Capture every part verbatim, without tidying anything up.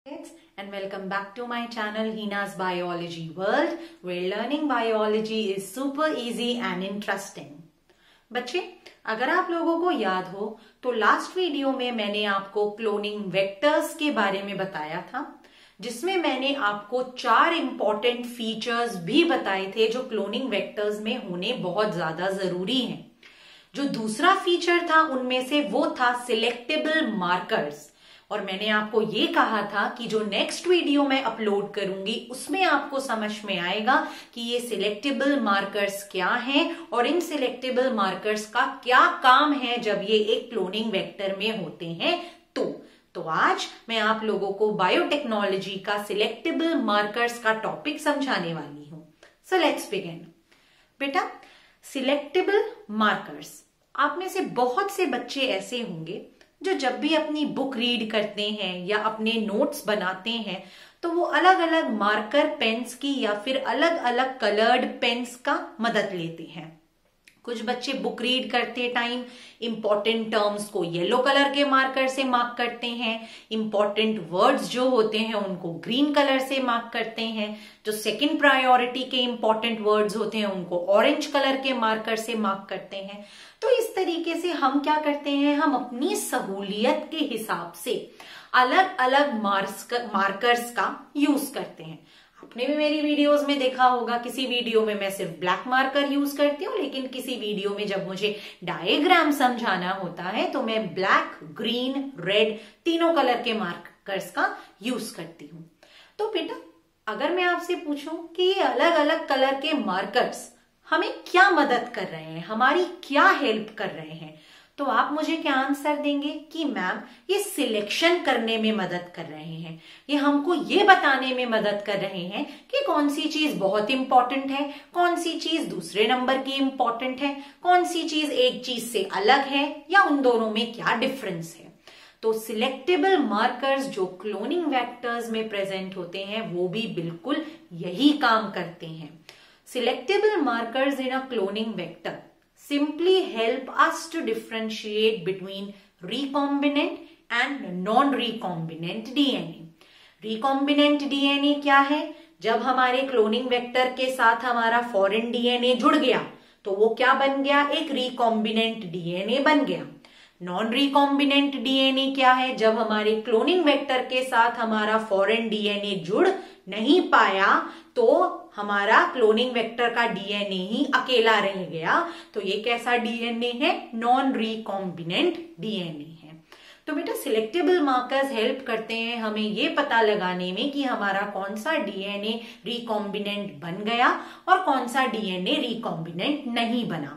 And welcome back to my channel Hina's Biology World, where learning biology is super easy and interesting. बच्चे, अगर आप लोगों को याद हो तो लास्ट वीडियो में मैंने आपको क्लोनिंग वेक्टर्स के बारे में बताया था, जिसमें मैंने आपको चार इंपॉर्टेंट फीचर्स भी बताए थे जो क्लोनिंग वेक्टर्स में होने बहुत ज्यादा जरूरी हैं। जो दूसरा फीचर था उनमें से वो था सिलेक्टेबल मार्कर्स, और मैंने आपको ये कहा था कि जो नेक्स्ट वीडियो मैं अपलोड करूंगी उसमें आपको समझ में आएगा कि ये सिलेक्टेबल मार्कर्स क्या हैं और इन सिलेक्टेबल मार्कर्स का क्या काम है जब ये एक क्लोनिंग वेक्टर में होते हैं। तो तो आज मैं आप लोगों को बायोटेक्नोलॉजी का सिलेक्टेबल मार्कर्स का टॉपिक समझाने वाली हूं। So let's begin. बेटा, सिलेक्टेबल मार्कर्स, आप में से बहुत से बच्चे ऐसे होंगे जो जब भी अपनी बुक रीड करते हैं या अपने नोट्स बनाते हैं तो वो अलग अलग मार्कर पेन्स की या फिर अलग अलग कलर्ड पेन्स का मदद लेते हैं। कुछ बच्चे बुक रीड करते टाइम इंपॉर्टेंट टर्म्स को येलो कलर के मार्कर से मार्क करते हैं, इंपॉर्टेंट वर्ड्स जो होते हैं उनको ग्रीन कलर से मार्क करते हैं, जो सेकंड प्रायोरिटी के इंपॉर्टेंट वर्ड्स होते हैं उनको ऑरेंज कलर के मार्कर से मार्क करते हैं। तो इस तरीके से हम क्या करते हैं, हम अपनी सहूलियत के हिसाब से अलग अलग मार्कर्स का यूज करते हैं। आपने भी मेरी वीडियोस में देखा होगा, किसी वीडियो में मैं सिर्फ ब्लैक मार्कर यूज करती हूँ, लेकिन किसी वीडियो में जब मुझे डायग्राम समझाना होता है तो मैं ब्लैक, ग्रीन, रेड तीनों कलर के मार्कर्स का यूज करती हूँ। तो बेटा, अगर मैं आपसे पूछूं कि ये अलग अलग कलर के मार्कर्स हमें क्या मदद कर रहे हैं, हमारी क्या हेल्प कर रहे हैं, तो आप मुझे क्या आंसर देंगे कि मैम ये सिलेक्शन करने में मदद कर रहे हैं, ये हमको ये बताने में मदद कर रहे हैं कि कौन सी चीज बहुत इंपॉर्टेंट है, कौन सी चीज दूसरे नंबर की इंपॉर्टेंट है, कौन सी चीज एक चीज से अलग है या उन दोनों में क्या डिफरेंस है। तो सिलेक्टेबल मार्कर्स जो क्लोनिंग वेक्टर्स में प्रेजेंट होते हैं वो भी बिल्कुल यही काम करते हैं। Selectable markers in a cloning vector simply help us to differentiate between recombinant and non-recombinant D N A. Recombinant D N A क्या है? जब हमारे क्लोनिंग वेक्टर के साथ हमारा फॉरेन D N A जुड़ गया तो वो क्या बन गया, एक रिकॉम्बिनेंट D N A बन गया। Non recombinant D N A क्या है? जब हमारे क्लोनिंग वेक्टर के साथ हमारा फॉरेन D N A जुड़ नहीं पाया तो हमारा क्लोनिंग वेक्टर का डीएनए ही अकेला रह गया, तो ये कैसा डीएनए है, नॉन रिकॉम्बिनेंट डीएनए है। तो बेटा, सिलेक्टेबल मार्कर्स हेल्प करते हैं हमें ये पता लगाने में कि हमारा कौन सा डीएनए रिकॉम्बिनेंट बन गया और कौन सा डीएनए रिकॉम्बिनेंट नहीं बना।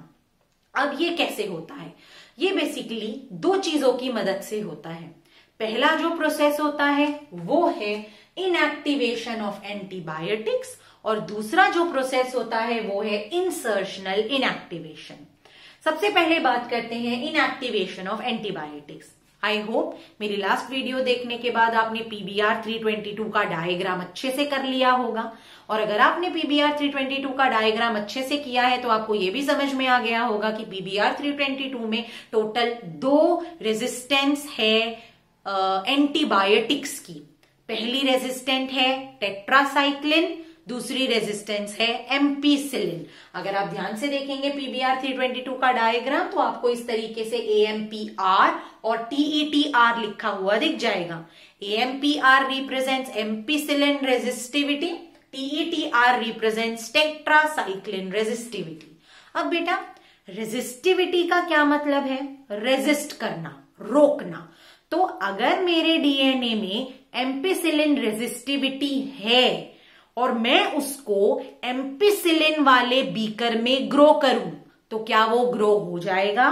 अब ये कैसे होता है, ये बेसिकली दो चीजों की मदद से होता है। पहला जो प्रोसेस होता है वो है इनएक्टिवेशन ऑफ एंटीबायोटिक्स, और दूसरा जो प्रोसेस होता है वो है इंसर्शनल इनएक्टिवेशन। सबसे पहले बात करते हैं inactivation of antibiotics. I hope मेरी लास्ट वीडियो देखने के बाद आपने पीबीआर थ्री ट्वेंटी टू का डायग्राम अच्छे से कर लिया होगा, और अगर आपने पीबीआर थ्री ट्वेंटी टू का डायग्राम अच्छे से किया है तो आपको ये भी समझ में आ गया होगा कि पीबीआर थ्री ट्वेंटी टू में टोटल दो रेजिस्टेंस है एंटीबायोटिक्स की। पहली रेजिस्टेंट है टेट्रासाइक्लिन, दूसरी रेजिस्टेंस है एम्पीसिलिन। अगर आप ध्यान से देखेंगे पीबीआर थ्री ट्वेंटी टू का डायग्राम तो आपको इस तरीके से ए एम पी आर और टी ई टी आर लिखा हुआ दिख जाएगा। A M P R represents ampicillin resistivity, T E T R represents tetracycline resistivity. अब बेटा, रेजिस्टिविटी का क्या मतलब है, रेजिस्ट करना, रोकना। तो अगर मेरे डीएनए में एम्पीसिलिन रेजिस्टिविटी है और मैं उसको एम्पीसिलिन वाले बीकर में ग्रो करूं तो क्या वो ग्रो हो जाएगा?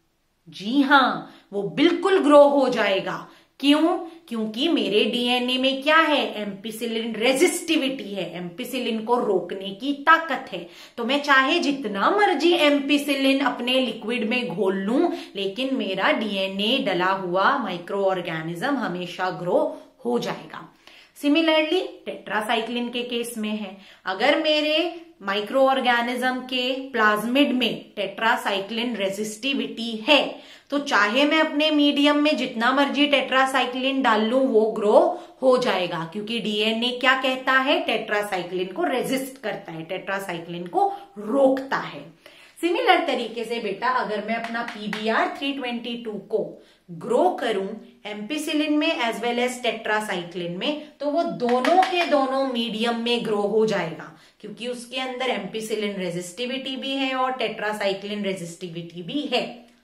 जी हां, वो बिल्कुल ग्रो हो जाएगा। क्यों? क्योंकि मेरे डीएनए में क्या है, एम्पीसिलिन रेजिस्टिविटी है, एम्पीसिलिन को रोकने की ताकत है। तो मैं चाहे जितना मर्जी एम्पीसिलिन अपने लिक्विड में घोल लूं, लेकिन मेरा डीएनए डला हुआ माइक्रो ऑर्गेनिज्म हमेशा ग्रो हो जाएगा। सिमिलरली टेट्रासाइक्लिन के केस में है, अगर मेरे माइक्रो ऑर्गेनिज्म के प्लाज्मिड में टेट्रासाइक्लिन रेजिस्टिविटी है तो चाहे मैं अपने मीडियम में जितना मर्जी टेट्रासाइक्लिन डाल लूं वो ग्रो हो जाएगा, क्योंकि डीएनए क्या कहता है, टेट्रासाइक्लिन को रेजिस्ट करता है, टेट्रासाइक्लिन को रोकता है। सिमिलर तरीके से बेटा अगर मैं अपना पीबीआर थ्री ट्वेंटी टू को ग्रो करूं एम्पिसिलिन में एज वेल एज टेट्रासाइक्लिन में, तो वो दोनों के दोनों मीडियम में ग्रो हो जाएगा, क्योंकि उसके अंदर एम्पिसिलिन रेजिस्टिविटी भी है और टेट्रासाइक्लिन रेजिस्टिविटी भी है।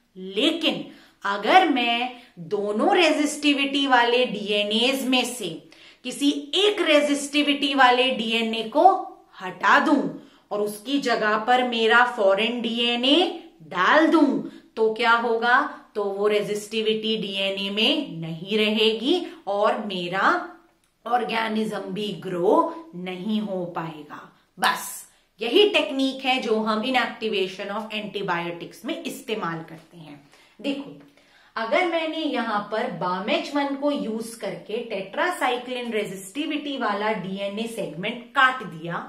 लेकिन अगर मैं दोनों रेजिस्टिविटी वाले डीएनएज में से किसी एक रेजिस्टिविटी वाले डीएनए को हटा दूं और उसकी जगह पर मेरा फॉरेन डीएनए डाल दूं तो क्या होगा, तो वो रेजिस्टिविटी डीएनए में नहीं रहेगी और मेरा ऑर्गेनिज्म भी ग्रो नहीं हो पाएगा। बस यही टेक्निक है जो हम इनएक्टिवेशन ऑफ एंटीबायोटिक्स में इस्तेमाल करते हैं। देखो अगर मैंने यहां पर बामेच वन को यूज करके टेट्रासाइक्लिन रेजिस्टिविटी वाला डीएनए सेगमेंट काट दिया,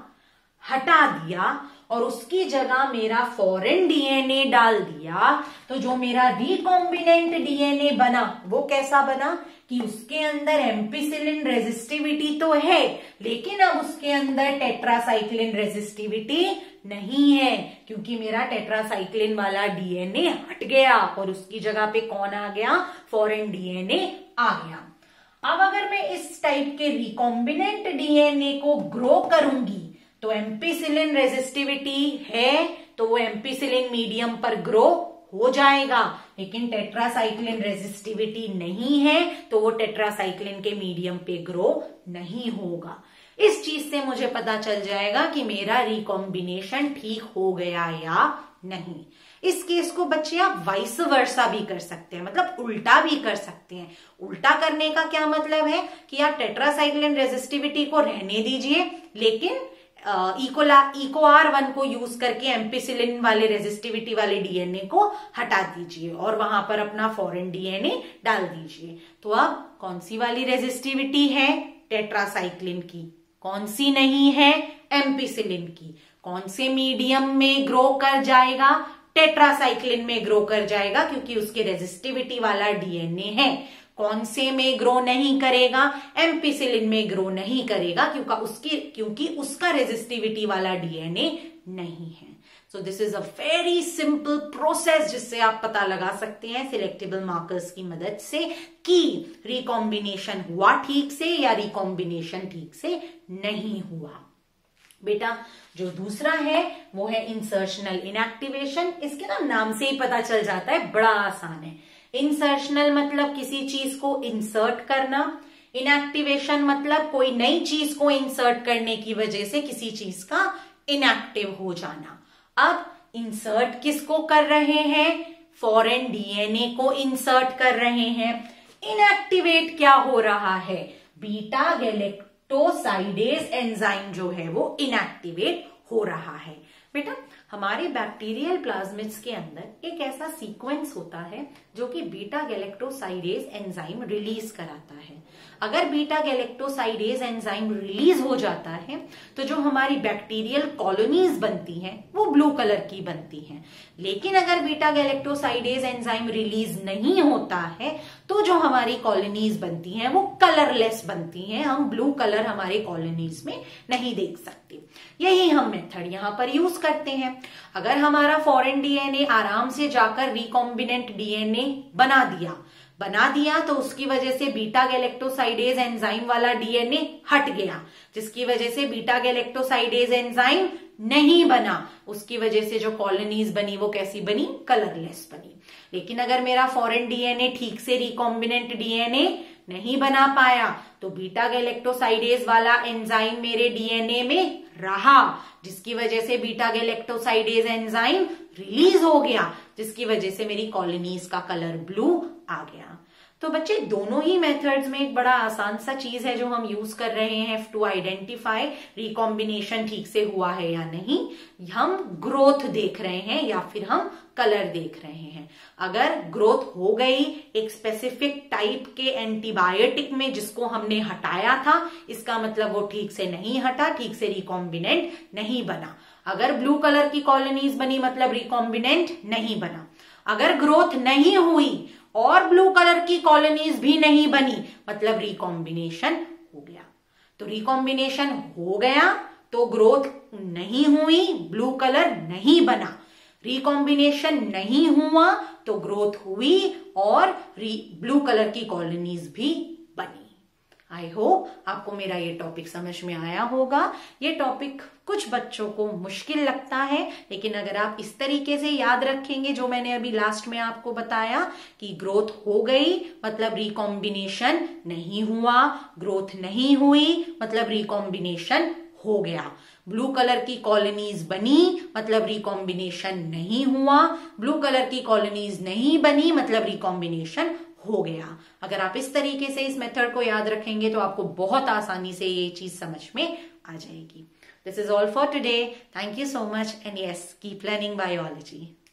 हटा दिया और उसकी जगह मेरा फॉरेन डीएनए डाल दिया, तो जो मेरा रिकॉम्बिनेंट डीएनए बना वो कैसा बना कि उसके अंदर एम्पिसिलिन रेजिस्टिविटी तो है लेकिन अब उसके अंदर टेट्रासाइक्लिन रेजिस्टिविटी नहीं है, क्योंकि मेरा टेट्रासाइक्लिन वाला डीएनए हट गया और उसकी जगह पे कौन आ गया, फॉरेन डीएनए आ गया। अब अगर मैं इस टाइप के रिकॉम्बिनेंट डीएनए को ग्रो करूंगी तो एम्पिसिलिन रेजिस्टिविटी है तो वो एम्पिसिलिन मीडियम पर ग्रो हो जाएगा, लेकिन टेट्रासाइक्लिन रेजिस्टिविटी नहीं है तो वो टेट्रासाइक्लिन के मीडियम पे ग्रो नहीं होगा। इस चीज से मुझे पता चल जाएगा कि मेरा रिकॉम्बिनेशन ठीक हो गया या नहीं। इस केस को बच्चे आप वाइस वर्सा भी कर सकते हैं, मतलब उल्टा भी कर सकते हैं। उल्टा करने का क्या मतलब है कि आप टेट्रासाइक्लिन रेजिस्टिविटी को रहने दीजिए लेकिन इकोला इको आर वन को यूज करके एम्पिसिलिन वाले रेजिस्टिविटी वाले डीएनए को हटा दीजिए और वहां पर अपना फॉरेन डीएनए डाल दीजिए। तो अब कौन सी वाली रेजिस्टिविटी है, टेट्रासाइक्लिन की, कौन सी नहीं है, एम्पिसिलिन की। कौन से मीडियम में ग्रो कर जाएगा, टेट्रासाइक्लिन में ग्रो कर जाएगा क्योंकि उसके रेजिस्टिविटी वाला डीएनए है। कौन से में ग्रो नहीं करेगा, एम्पिसिलिन में ग्रो नहीं करेगा क्योंकि उसकी क्योंकि उसका रेजिस्टिविटी वाला डीएनए नहीं है। So this is a very simple process जिससे आप पता लगा सकते हैं सिलेक्टेबल मार्कर्स की मदद से कि रिकॉम्बिनेशन हुआ ठीक से या रिकॉम्बिनेशन ठीक से नहीं हुआ। बेटा जो दूसरा है वो है इंसर्शनल इनएक्टिवेशन। इसके ना नाम से ही पता चल जाता है, बड़ा आसान है। इंसर्शनल मतलब किसी चीज को इंसर्ट करना, इनएक्टिवेशन मतलब कोई नई चीज को इंसर्ट करने की वजह से किसी चीज का इनएक्टिव हो जाना। अब इंसर्ट किसको कर रहे हैं, फॉरेन डीएनए को इंसर्ट कर रहे हैं। इनएक्टिवेट क्या हो रहा है, बीटा गैलेक्टोसाइडेज एंजाइम जो है वो इनएक्टिवेट हो रहा है। बेटा हमारे बैक्टीरियल प्लाज्मिड्स के अंदर एक ऐसा सीक्वेंस होता है जो कि बीटा गैलेक्टोसाइडेज एंजाइम रिलीज कराता है। अगर बीटा गैलेक्टोसाइडेज एंजाइम रिलीज हो जाता है तो जो हमारी बैक्टीरियल कॉलोनीज बनती हैं वो ब्लू कलर की बनती हैं। लेकिन अगर बीटा गैलेक्टोसाइडेज एंजाइम रिलीज नहीं होता है तो जो हमारी कॉलोनीज बनती हैं वो कलरलेस बनती हैं। हम ब्लू कलर हमारे कॉलोनीज में नहीं देख सकते। यही हम मेथड यहाँ पर यूज करते हैं। अगर हमारा फॉरेन डीएनए आराम से जाकर रिकॉम्बिनेंट डीएनए बना दिया बना दिया तो उसकी वजह से बीटा गैलेक्टोसाइडेज एंजाइम वाला डीएनए हट गया, जिसकी वजह से बीटा गैलेक्टोसाइडेज एंजाइम नहीं बना। उसकी वजह से जो कॉलोनीज बनी वो कैसी बनी, कलरलेस बनी। लेकिन अगर मेरा फॉरेन डीएनए ठीक से रिकॉम्बिनेंट डीएनए नहीं बना पाया तो बीटा गैलेक्टोसाइडेज वाला एंजाइम मेरे डीएनए में रहा, जिसकी वजह से बीटा गैलेक्टोसाइडेज एंजाइम रिलीज हो गया, जिसकी वजह से मेरी कॉलोनीज का कलर ब्लू आ गया। तो बच्चे दोनों ही मेथड्स में एक बड़ा आसान सा चीज है जो हम यूज कर रहे हैं टू आइडेंटिफाई रिकॉम्बिनेशन ठीक से हुआ है या नहीं। हम ग्रोथ देख रहे हैं या फिर हम कलर देख रहे हैं। अगर ग्रोथ हो गई एक स्पेसिफिक टाइप के एंटीबायोटिक में जिसको हमने हटाया था, इसका मतलब वो ठीक से नहीं हटा, ठीक से रिकॉम्बिनेंट नहीं बना। अगर ब्लू कलर की कॉलोनीज बनी मतलब रिकॉम्बिनेंट नहीं बना। अगर ग्रोथ नहीं हुई और ब्लू कलर की कॉलोनीज भी नहीं बनी मतलब रिकॉम्बिनेशन हो गया। तो रिकॉम्बिनेशन हो गया तो ग्रोथ नहीं हुई, ब्लू कलर नहीं बना। रिकॉम्बिनेशन नहीं हुआ तो ग्रोथ हुई और ब्लू कलर की कॉलोनीज भी बनी। आई होप आपको मेरा ये टॉपिक समझ में आया होगा। ये टॉपिक कुछ बच्चों को मुश्किल लगता है, लेकिन अगर आप इस तरीके से याद रखेंगे जो मैंने अभी लास्ट में आपको बताया कि ग्रोथ हो गई मतलब रिकॉम्बिनेशन नहीं हुआ, ग्रोथ नहीं हुई मतलब रिकॉम्बिनेशन हो गया। ब्लू कलर की कॉलोनीज बनी मतलब रिकॉम्बिनेशन नहीं हुआ, ब्लू कलर की कॉलोनीज नहीं बनी मतलब रिकॉम्बिनेशन हो गया। अगर आप इस तरीके से इस मेथड को याद रखेंगे तो आपको बहुत आसानी से ये चीज समझ में आ जाएगी। This is all for today. Thank you so much and yes, keep learning biology.